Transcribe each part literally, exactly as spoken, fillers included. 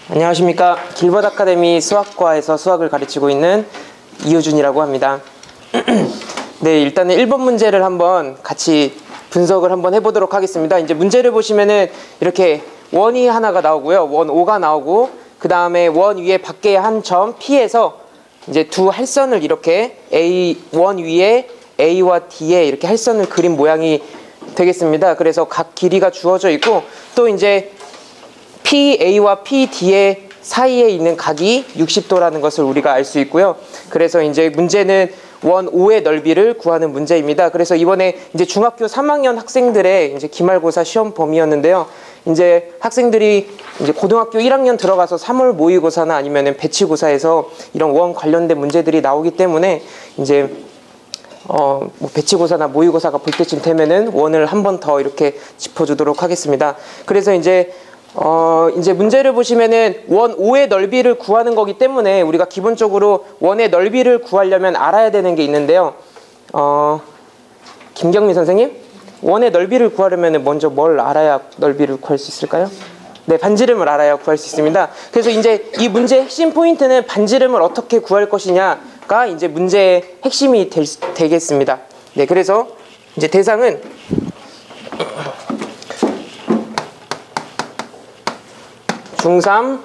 안녕하십니까. 길벗 아카데미 수학과에서 수학을 가르치고 있는 이효준이라고 합니다. 네, 일단은 일 번 문제를 한번 같이 분석을 한번 해보도록 하겠습니다. 이제 문제를 보시면은 이렇게 원이 하나가 나오고요. 원 오가 나오고, 그 다음에 원 위에 밖에 한 점 P에서 이제 두 할선을 이렇게 A, 원 위에 A와 D에 이렇게 할선을 그린 모양이 되겠습니다. 그래서 각 길이가 주어져 있고, 또 이제 피에이와 피디의 사이에 있는 각이 육십 도라는 것을 우리가 알 수 있고요. 그래서 이제 문제는 원 오의 넓이를 구하는 문제입니다. 그래서 이번에 이제 중학교 삼 학년 학생들의 이제 기말고사 시험 범위였는데요. 이제 학생들이 이제 고등학교 일 학년 들어가서 삼월 모의고사나 아니면은 배치고사에서 이런 원 관련된 문제들이 나오기 때문에 이제 어, 뭐 배치고사나 모의고사가 볼 때쯤 되면은 원을 한 번 더 이렇게 짚어주도록 하겠습니다. 그래서 이제 어, 이제 문제를 보시면은 원 오의 넓이를 구하는 거기 때문에 우리가 기본적으로 원의 넓이를 구하려면 알아야 되는 게 있는데요. 어, 김경민 선생님, 원의 넓이를 구하려면 먼저 뭘 알아야 넓이를 구할 수 있을까요? 네, 반지름을 알아야 구할 수 있습니다. 그래서 이제 이 문제의 핵심 포인트는 반지름을 어떻게 구할 것이냐가 이제 문제의 핵심이 될, 되겠습니다. 네, 그래서 이제 대상은 중삼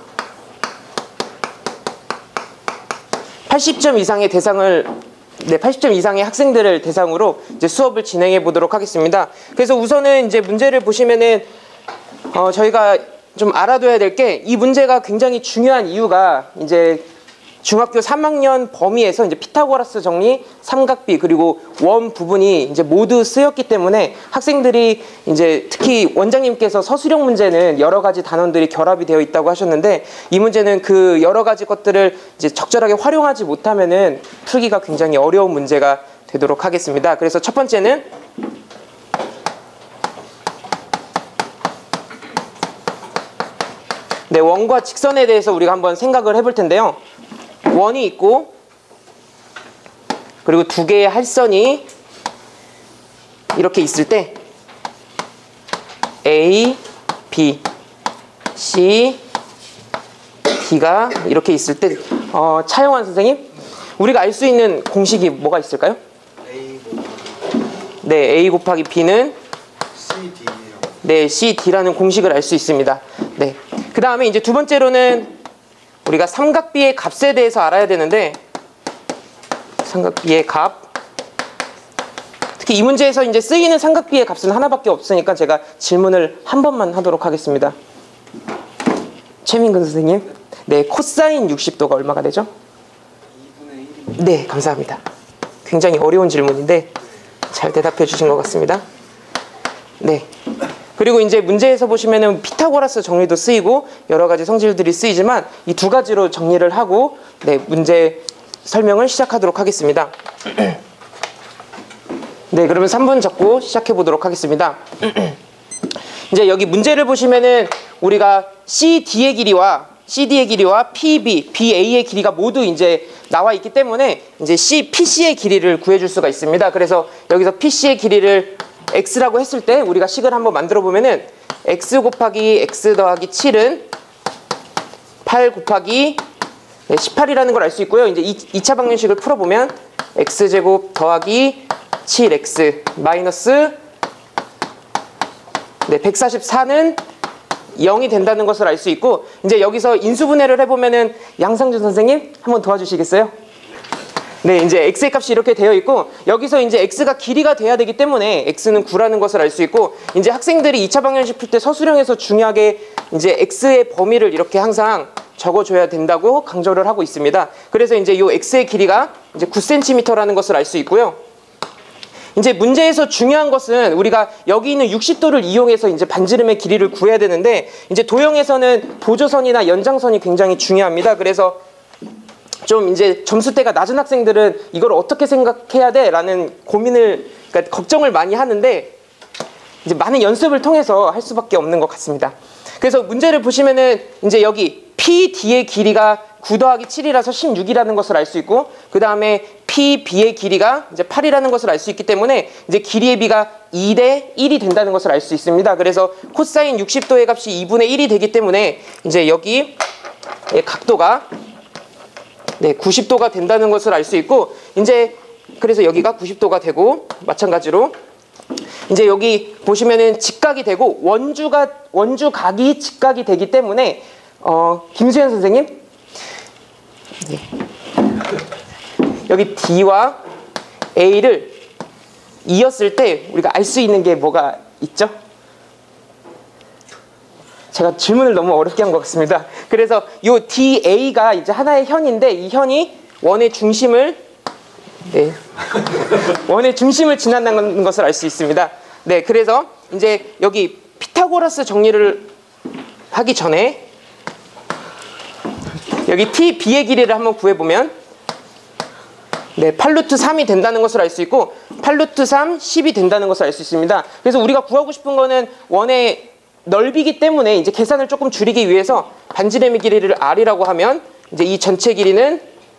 팔십 점 이상의 대상을 네, 팔십 점 이상의 학생들을 대상으로 이제 수업을 진행해 보도록 하겠습니다. 그래서 우선은 이제 문제를 보시면은 어, 저희가 좀 알아둬야 될 게, 이 문제가 굉장히 중요한 이유가 이제 중학교 삼 학년 범위에서 이제 피타고라스 정리, 삼각비, 그리고 원 부분이 이제 모두 쓰였기 때문에 학생들이 이제 특히 원장님께서 서술형 문제는 여러 가지 단원들이 결합이 되어 있다고 하셨는데, 이 문제는 그 여러 가지 것들을 이제 적절하게 활용하지 못하면은 풀기가 굉장히 어려운 문제가 되도록 하겠습니다. 그래서 첫 번째는 네, 원과 직선에 대해서 우리가 한번 생각을 해볼 텐데요. 원이 있고, 그리고 두 개의 할선이 이렇게 있을 때 A, B, C, D가 이렇게 있을 때 어, 차영환 선생님, 우리가 알 수 있는 공식이 뭐가 있을까요? A 곱하기 네, A 곱하기 B는 씨디예요. 네, 씨 디라는 공식을 알 수 있습니다. 네, 그 다음에 이제 두 번째로는 우리가 삼각비의 값에 대해서 알아야 되는데, 삼각비의 값, 특히 이 문제에서 이제 쓰이는 삼각비의 값은 하나밖에 없으니까 제가 질문을 한 번만 하도록 하겠습니다. 최민근 선생님, 네, 코사인 육십 도가 얼마가 되죠? 이분의 일입니다. 네, 감사합니다. 굉장히 어려운 질문인데 잘 대답해 주신 것 같습니다. 네. 그리고 이제 문제에서 보시면은 피타고라스 정리도 쓰이고 여러 가지 성질들이 쓰이지만 이 두 가지로 정리를 하고 네, 문제 설명을 시작하도록 하겠습니다. 네, 그러면 삼 분 적고 시작해 보도록 하겠습니다. 이제 여기 문제를 보시면은 우리가 씨디의 길이와 씨디의 길이와 피비, 비에이의 길이가 모두 이제 나와 있기 때문에 이제 C, 피씨의 길이를 구해줄 수가 있습니다. 그래서 여기서 피씨의 길이를 x라고 했을 때 우리가 식을 한번 만들어 보면은 x 곱하기 x 더하기 칠은 팔 곱하기 십팔이라는 걸 알 수 있고요. 이제 이 차 방정식을 풀어보면 x제곱 더하기 칠 엑스 마이너스 네, 백사십사는 영이 된다는 것을 알 수 있고, 이제 여기서 인수분해를 해보면은 양상준 선생님 한번 도와주시겠어요? 네, 이제 x의 값이 이렇게 되어 있고, 여기서 이제 x가 길이가 돼야 되기 때문에 x는 구라는 것을 알 수 있고, 이제 학생들이 이 차 방정식 풀 때 서술형에서 중요하게 이제 x의 범위를 이렇게 항상 적어줘야 된다고 강조를 하고 있습니다. 그래서 이제 이 x의 길이가 이제 구 센티미터라는 것을 알 수 있고요. 이제 문제에서 중요한 것은 우리가 여기 있는 육십 도를 이용해서 이제 반지름의 길이를 구해야 되는데, 이제 도형에서는 보조선이나 연장선이 굉장히 중요합니다. 그래서 좀 이제 점수대가 낮은 학생들은 이걸 어떻게 생각해야 돼? 라는 고민을, 그러니까 걱정을 많이 하는데, 이제 많은 연습을 통해서 할 수밖에 없는 것 같습니다. 그래서 문제를 보시면은 이제 여기 피디의 길이가 구 더하기 칠이라서 십육이라는 것을 알 수 있고, 그 다음에 피비의 길이가 이제 팔이라는 것을 알 수 있기 때문에 이제 길이의 비가 이 대 일이 된다는 것을 알 수 있습니다. 그래서 코사인 육십 도의 값이 이분의 일이 되기 때문에 이제 여기 각도가 네, 구십 도가 된다는 것을 알 수 있고, 이제 그래서 여기가 구십 도가 되고, 마찬가지로 이제 여기 보시면은 직각이 되고 원주가 원주각이 직각이 되기 때문에 어, 김수현 선생님, 네. 여기 D와 A를 이었을 때 우리가 알 수 있는 게 뭐가 있죠? 제가 질문을 너무 어렵게 한 것 같습니다. 그래서 이 디에이가 이제 하나의 현인데, 이 현이 원의 중심을 네. 원의 중심을 지난다는 것을 알 수 있습니다. 네, 그래서 이제 여기 피타고라스 정리를 하기 전에 여기 티 비의 길이를 한번 구해보면 네, 팔 루트 삼이 된다는 것을 알 수 있고, 팔 루트 삼, 십이 된다는 것을 알 수 있습니다. 그래서 우리가 구하고 싶은 거는 원의 넓이기 때문에 이제 계산을 조금 줄이기 위해서 반지름의 길이를 R이라고 하면 이제 이 전체 길이는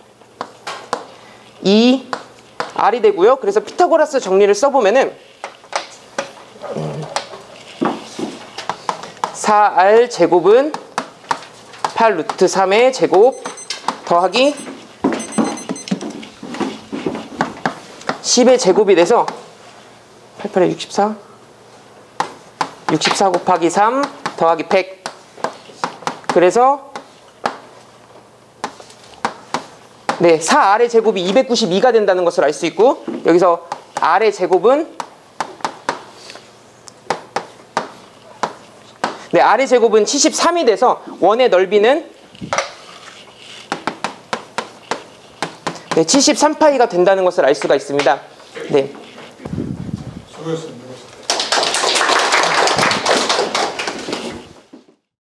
이 R이 되고요. 그래서 피타고라스 정리를 써보면은 사 알 제곱은 팔 루트 삼의 제곱 더하기 십의 제곱이 돼서 팔, 팔에 육십사, 육십사 곱하기 삼 더하기 백, 그래서 네, 사 알의 제곱이 이백구십이가 된다는 것을 알 수 있고, 여기서 R의 제곱은 네, R의 제곱은 칠십삼이 돼서 원의 넓이는 네, 칠십삼 파이가 된다는 것을 알 수가 있습니다. 네. 수고했습니다.